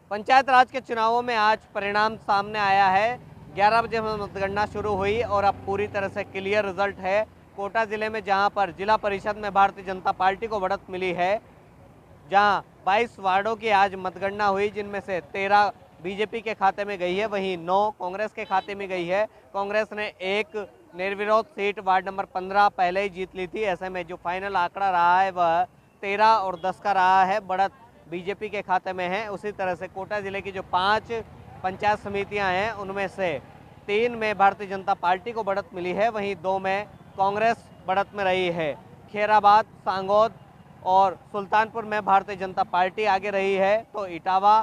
पंचायत राज के चुनावों में आज परिणाम सामने आया है। 11 बजे मतगणना शुरू हुई और अब पूरी तरह से क्लियर रिजल्ट है। कोटा जिले में जहां पर जिला परिषद में भारतीय जनता पार्टी को बढ़त मिली है, जहां 22 वार्डों की आज मतगणना हुई, जिनमें से 13 बीजेपी के खाते में गई है, वहीं 9 कांग्रेस के खाते में गई है। कांग्रेस ने एक निर्विरोध सीट वार्ड नंबर 15 पहले ही जीत ली थी। ऐसे में जो फाइनल आंकड़ा रहा है वह 13 और 10 का रहा है। बढ़त बीजेपी के खाते में है। उसी तरह से कोटा जिले की जो 5 पंचायत समितियां हैं, उनमें से 3 में भारतीय जनता पार्टी को बढ़त मिली है, वहीं 2 में कांग्रेस बढ़त में रही है। खैराबाद, सांगोद और सुल्तानपुर में भारतीय जनता पार्टी आगे रही है, तो इटावा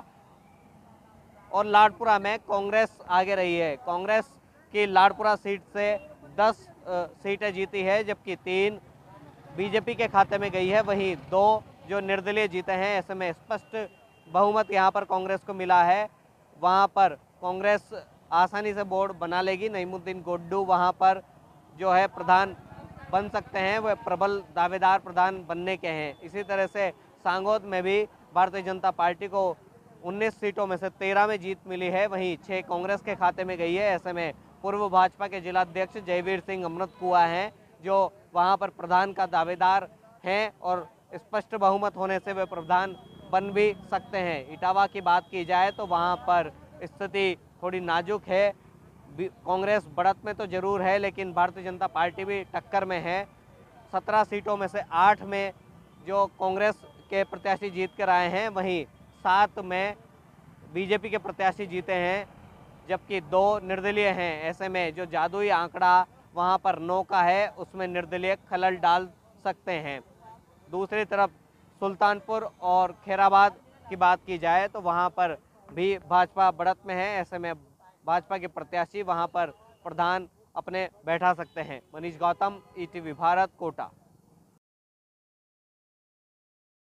और लाडपुरा में कांग्रेस आगे रही है। कांग्रेस की लाडपुरा सीट से 10 सीटें जीती है, जबकि 3 बीजेपी के खाते में गई है, वहीं 2 जो निर्दलीय जीते हैं। ऐसे में स्पष्ट बहुमत यहां पर कांग्रेस को मिला है। वहां पर कांग्रेस आसानी से बोर्ड बना लेगी। नईमुद्दीन गोड्डू वहां पर जो है प्रधान बन सकते हैं, वह प्रबल दावेदार प्रधान बनने के हैं। इसी तरह से सांगोद में भी भारतीय जनता पार्टी को 19 सीटों में से 13 में जीत मिली है, वहीं 6 कांग्रेस के खाते में गई है। ऐसे में पूर्व भाजपा के जिलाध्यक्ष जयवीर सिंह अमृत कुआ हैं, जो वहां पर प्रधान का दावेदार हैं और स्पष्ट बहुमत होने से वे प्रधान बन भी सकते हैं। इटावा की बात की जाए तो वहां पर स्थिति थोड़ी नाजुक है। कांग्रेस बढ़त में तो जरूर है, लेकिन भारतीय जनता पार्टी भी टक्कर में है। 17 सीटों में से 8 में जो कांग्रेस के प्रत्याशी जीत कर आए हैं, वहीं 7 में बीजेपी के प्रत्याशी जीते हैं, जबकि 2 निर्दलीय हैं। ऐसे में जो जादुई आंकड़ा वहां पर 9 का है, उसमें निर्दलीय खलल डाल सकते हैं। दूसरी तरफ सुल्तानपुर और खैराबाद की बात की जाए तो वहां पर भी भाजपा बढ़त में है। ऐसे में भाजपा के प्रत्याशी वहां पर प्रधान अपने बैठा सकते हैं। मनीष गौतम, ईटीवी भारत, कोटा।